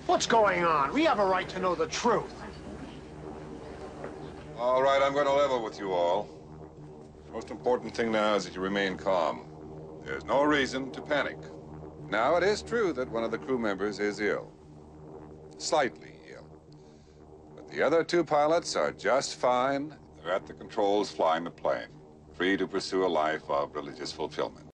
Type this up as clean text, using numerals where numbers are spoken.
What's going on? We have a right to know the truth. All right, I'm going to level with you all. Most important thing now is that you remain calm. There's no reason to panic. Now, it is true that one of the crew members is ill. Slightly ill. But the other two pilots are just fine. They're at the controls flying the plane, free to pursue a life of religious fulfillment.